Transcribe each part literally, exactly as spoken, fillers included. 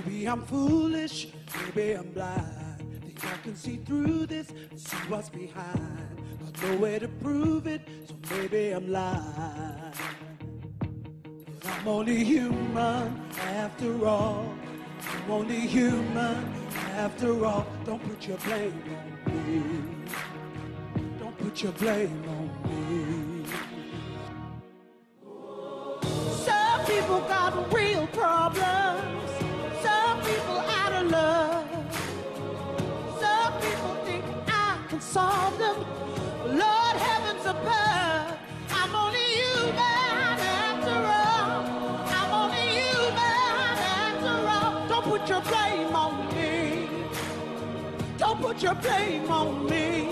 Maybe I'm foolish, maybe I'm blind. Think I can see through this and see what's behind. Got no way to prove it, so maybe I'm lying. But I'm only human after all. I'm only human after all. Don't put your blame on me. Don't put your blame on me. Some people got real problems. Some people out of love. Some people think I can solve them. Lord heavens above, I'm only human after all. I'm only human after all. Don't put your blame on me. Don't put your blame on me.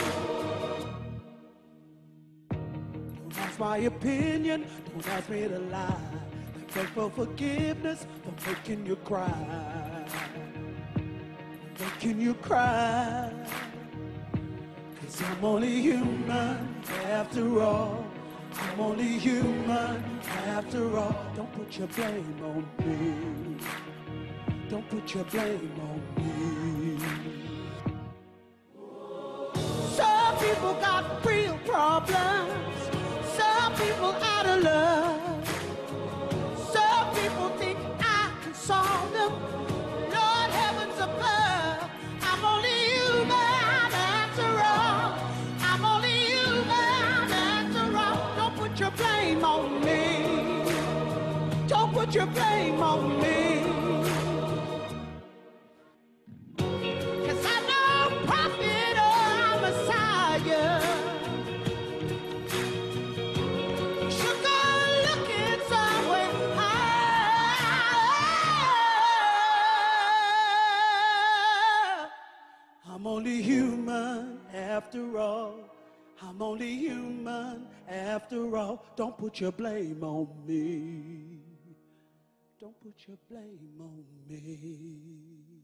Don't ask my opinion. Don't ask me to lie. Beg for forgiveness for making you cry, making you cry. Cause I'm only human after all. I'm only human after all. Don't put your blame on me. Don't put your blame on me. Some people got real problems. Some people out of love. People think I can solve them. Lord heavens above, I'm only human after all. I'm only human after all. Don't put your blame on me. Don't put your blame on me. Cause I'm no prophet or Messiah. I'm only human after all. I'm only human after all. Don't put your blame on me. Don't put your blame on me.